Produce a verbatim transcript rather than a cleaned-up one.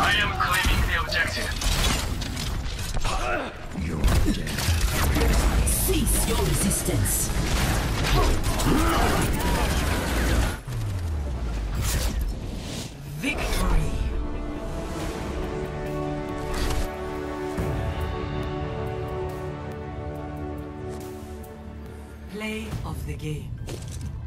I am claiming the objective. You're dead. Cease your resistance. Victory. Play of the game.